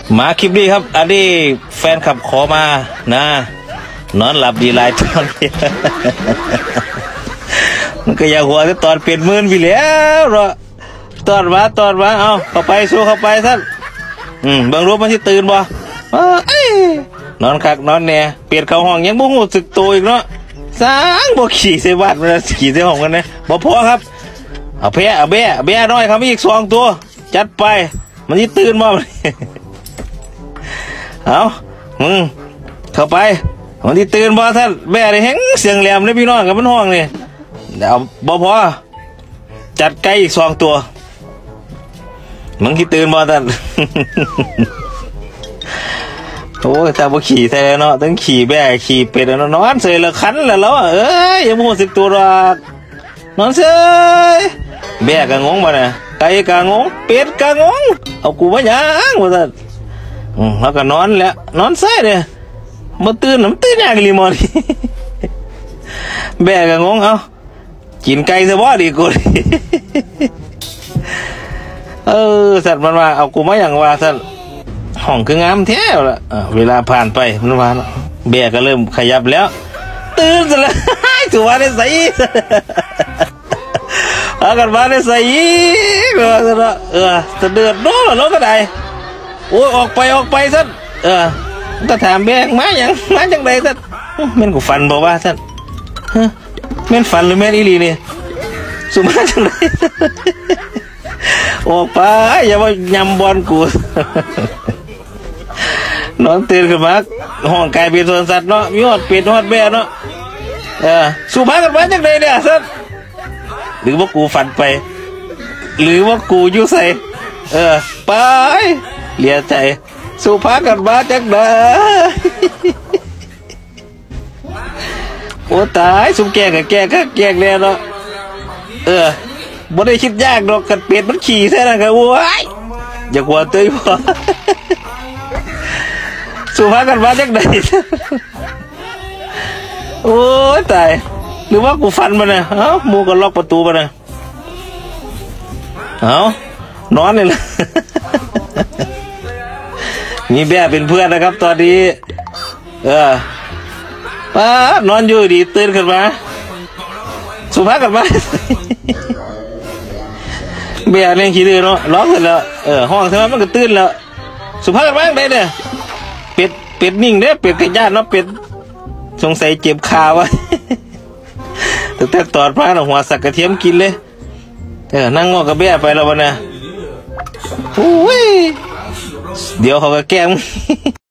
มาคลิปนี้ครับอันนี้แฟนขับขอมานะนอนหลับดีหลายตอนมันก็อยากหัวแต่ตอนเปลี่ยนมือพี่แล้วเหรอตอนมาเอาเข้าไปสู้เข้าไปท่านบางรูปมันที่ตื่นบ่นอนคักนอนแน่เปลี่ยนเข้าห้องยังบ่หูสึกตัวอีกเนาะสร้างบ่ขี่ใส่บ้านมันขี่ใส่ห้องกันนะบ่พอครับเอาแพะเอาแบะน้อยครับอีก2 ตัวจัดไปมันที่ตื่นบ่เอามึงเข้าไปวันที่ตื่นบ่ท่านแม่ได้แห้งเสียงแหลมเลยพี่น้องกับมันห้องนี่เดี๋ยวบ่พอจัดไก่อีก2 ตัวมึงที่ตื่นบ่ท่าน โอ้ยถ้าบ่ขี่ใส่เนาะต้องขี่แบ่ขี่เป็ดเนาะนอนเสยละคันแล้วเอ้ยยังบ่รู้สึกตัวหรอกนอนเสยแบ่ก็งงบ่เนี่ยไก่ก็งงเป็ดก็งงเอากูมาหยังบ่ท่านแล้วก็นอนแล้วนอนใส่เนี่ยมาตื่นยากลิมอนแบกก็งงเอากินไก่ซะบ่ดีกูสัตว์มันว่าเอากูมาอย่างว่าสัตว์ห้องคืองามแท้ละเวลาผ่านไปมันว่าแบกก็เริ่มขยับแล้วตื่นซะแล้วถือว่าได้ใส่เอากันมาได้ใส่ก็จะเดือดร้อนแล้วก็ได้โอ้ยออกไปสัตว์ก็ถามแบกมาจังไดสัตว์แม่นกูฟันบอกว่าสัตว์แม่นฟันหรือแม่นอีหลีนี่สุมาจังไดออกไปอย่ามายำบอลกูนอนตื่นขึ้นมาห้องไก่เป็นสวนสัตว์เนาะมีหอดเป็ดหอดแบะเนาะสุมากันมาจังไดเนี่ยสัตว์หรือว่ากูฟันไปหรือว่ากูอยู่ใส่ไปเลียใจสุภากันมาจังไดโอ้ตายสุแก่กับแก่แล้วเนาะบ่ได้คิดยากดอกกันเป็ดมันขี่แท้นั่นก็โอ้ยอย่ากลัวตื้อพอสุภากันมาจังไดโอ้ยตายหรือว่ากูฟันมันน่ะหมูก็ล็อกประตูมันน่ะนอนเลยล่ะมีแบะเป็นเพื่อนนะครับตอนนี้นอนอยู่ดีตื่นขึ้นมาสุภาพกันมาแบะเล่นขี้ดื้อเนาะร้องเสร็จแล้วห้องใช่ไหมมันก็ตื่นแล้วสุภาพกันมาได้เนี่ยเป็ดนิ่งเด้เป็ดกระยานเนาะเป็ดสงสัยเจ็บขาวะแต่ตอดพระหัวสักกระเทียมกินเลยนั่งงอกกับแบะไปแล้ววะเนี่ยโอ้ยเดี๋ยวเขาก็แกล้ง